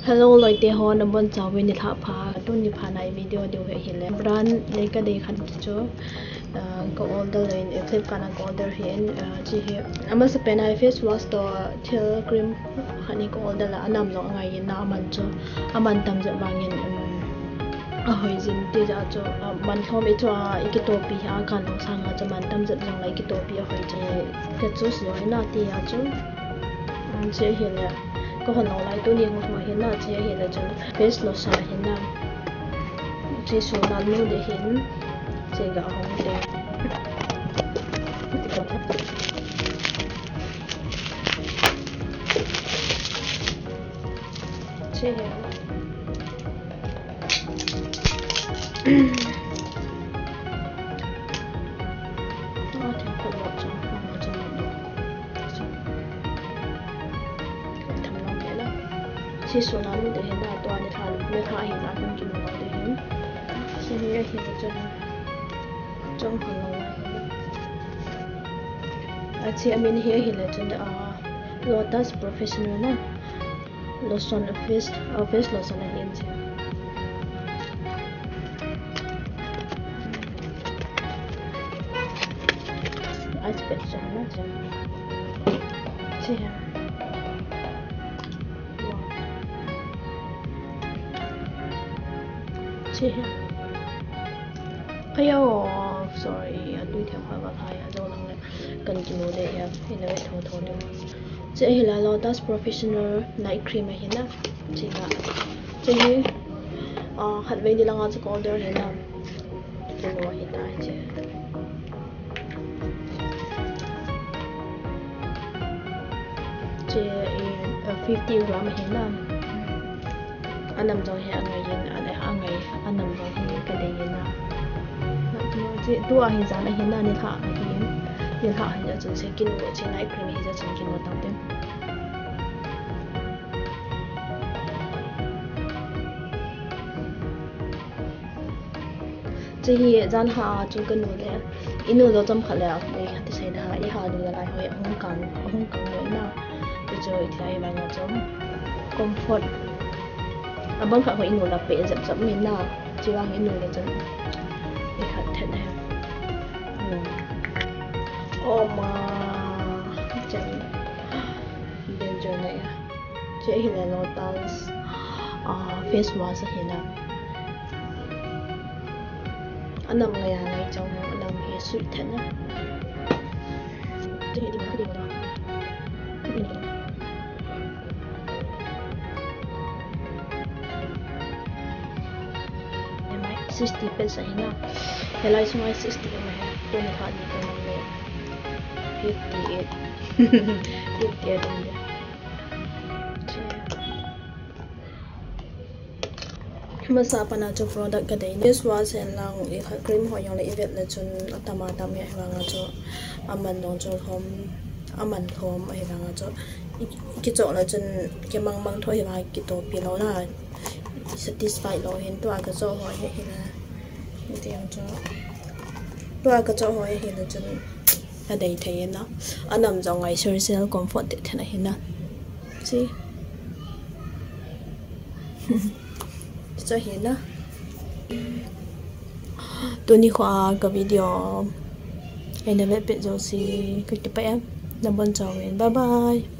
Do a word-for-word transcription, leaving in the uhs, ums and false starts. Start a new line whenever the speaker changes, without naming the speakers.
Hello loi te ho na bon chaw ni tha pha tun ni pha nai video de he hile brand le ka de khan chu ko order line e flip kana ko order hen chi he ama se pen ai face wash to thil cream hani ko order la anam lo ngai yin na man chu aman tam ja bangin a hoi jin te ja chu man thom e chu a ki to pi ha kan lo sang a man tam ja jong lai ki to pi a hoi je ka chu so na ti ya chu che hile có phần nào lại tôi nhìn một hiện là chỉ hiện là chân face lotion là hiện là chỉ số là lưu để hiện chỉ gạo hồng để chỉ hiện chỉ số nào để hiện là toàn để thà để thà hiện là không chịu nổi để hiện sẽ hiện hiện chân trong phần lâu à chỉ anh mình hiện hiện là chân à Lotus Professional na lotion face face lotion là hiện chứ aspect chân na chân chỉ chị ayo sorry tôi theo hỏi vào thai ở đâu năng cần chịu để thì nó thô thô được chị thì là Lotus Professional night cream này na chị là chị ờ hạt về đi lang ở chỗ order này na chị mua hiện tại chị chị fifty gram này na anh nằm trong nhà ngày yên anh ấy ăn ngày anh nằm trong nhà cái đấy yên nào chị tôi hiện giờ này hiện nay nên thả hiện hiện thả hiện giờ chúng sẽ kinh nghiệm trên night cream hiện giờ chúng kinh nghiệm tăng thêm chị hiện giờ hạ chúng kinh nghiệm đấy inu đó trong khả lẽ thì thì sẽ hạ ý hạ được lại hồi không cần không cần nữa nào bây giờ thì ai bằng trong comfort abang kak ko inu la pe zap zap min na chiwang inu le chan i khat the ne oh ma chan danger ne ya che hi le Lotus ah face wash hi na anam nga ya ngai chong anam hi sweet the na che hi di ma di ma sixty percent na helai sumai sixty ma to ni kha ni ko ne fifty-eight fifty-eight ne masa pana cho product ka dei face wash and lang i kha cream ho yang le event le chun atama tam ya wa nga cho aman dong cho hom aman thom ai wa nga cho ki cho la chun ke mang mang thoi wa ki to pi lo la satisfied lo hin to aga cho ho he hin ni tiam cho to aga cho ho he hin chun a dei thei na anam jong ai social comfort de thana hin na see cho hin na to ni khwa ka video ene ve pe jo si ka te pa em na bon chaw bye bye.